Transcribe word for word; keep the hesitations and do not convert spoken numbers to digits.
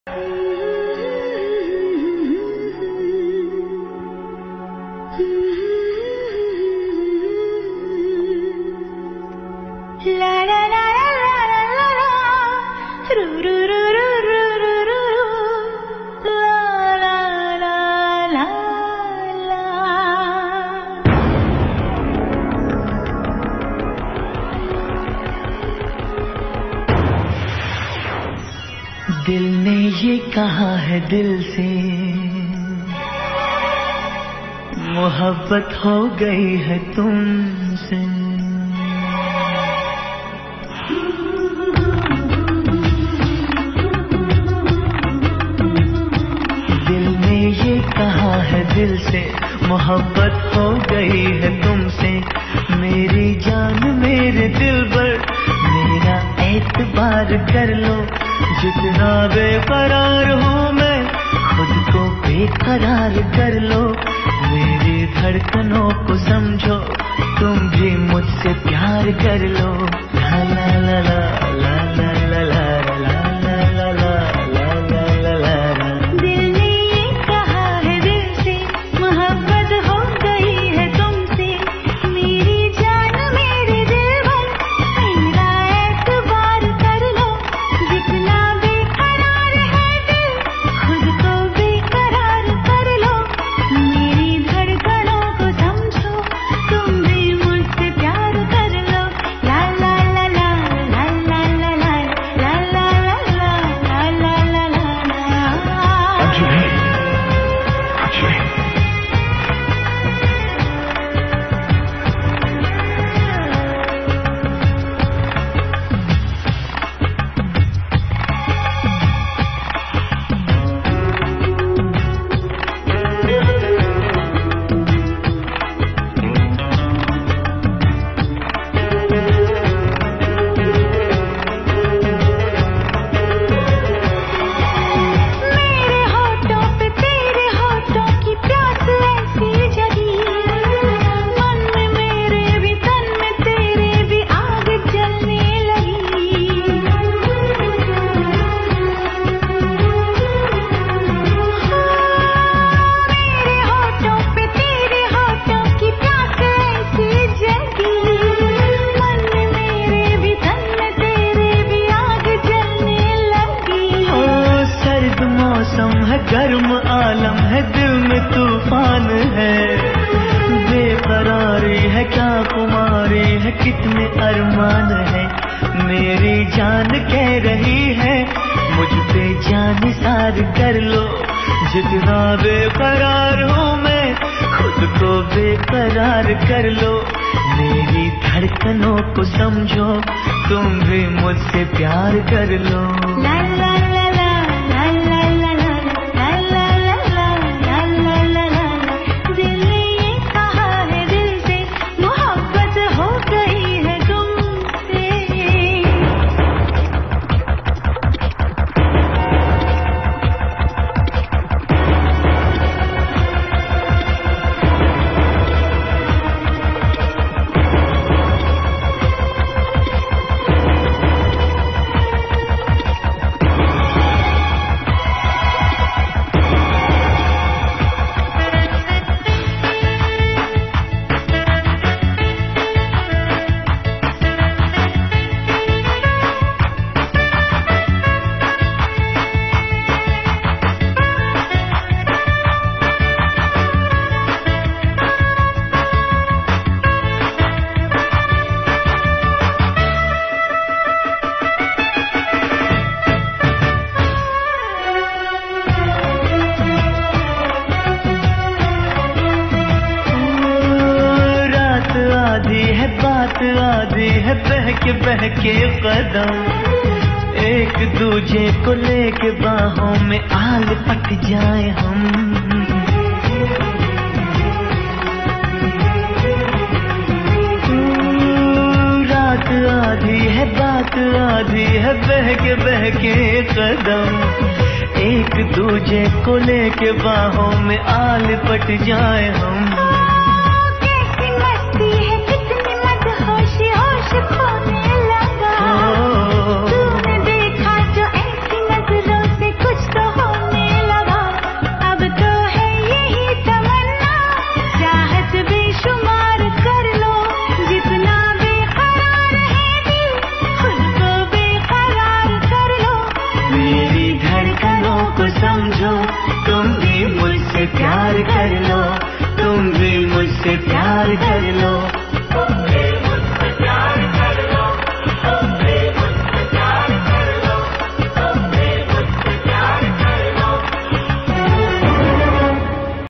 दिल ने ये कहा है दिल से, मोहब्बत हो गई है तुमसे। दिल ने ये कहा है दिल से, मोहब्बत हो गई है तुमसे। मेरी जान मेरे दिल पर मेरा एतबार कर लो। जितना बेकरार हूँ मैं, खुद को बेकरार कर लो। मेरी धड़कनों को समझो, तुम भी मुझसे प्यार कर लो। ला ला ला ला ला ला ला ला ला ला ला ला ला। दिल ने ये कहा है दिल से, मोहब्बत हो गई है तुमसे। मेरी जान मेरे दिल पर मेरा एतबार कर लो। जितना बेकरार है दिल, खुद को बेकरार कर लो। मेरी धड़कनों को समझो, तुम भी मुझसे प्यार कर लो। ला ला ला ला ला ला ला ला ला ला ला ला ला ला ला। मेरे होठों पे तेरे होठों की प्यास ऐसी जगी। मन में मेरे भी तन में तेरे भी आग जलने लगी। मेरे होठों पे तेरे होठों की प्यास ऐसी जगी। मन में मेरे भी तन में तेरे भी आग जलने लगी। ओ सर्द मौसम है, गर्म आलम है, दिल में तूफान है। बेकरारी है, क्या खुमारी है, कितने अरमान है। मेरी जान कह रही है, मुझ पे जान सार कर लो। जितना बेकरार हूँ मैं, खुद को बेकरार कर लो। मेरी धड़कनों को समझो, तुम भी मुझसे प्यार कर लो। ला ला ला ला ला ला ला ला ला ला ला ला ला ला ला। दिल ने ये कहा है दिल से, मोहब्बत हो गई है तुमसे। रात आधी है, बात आधी है, बहके बहके कदम। एक दूजे को लेके बाहों में आल पट जाए हम। रात आधी है, बात आधी है, बहके बहके कदम। एक दूजे को लेके बाहों में आल पट जाए हम। कैसी मस्ती है, कितनी मदहोश होश खोने लगा। तूने देखा जो ऐसी नजरों से, कुछ तो तुम भी मुझसे प्यार कर लो, तुम भी मुझसे प्यार कर लो।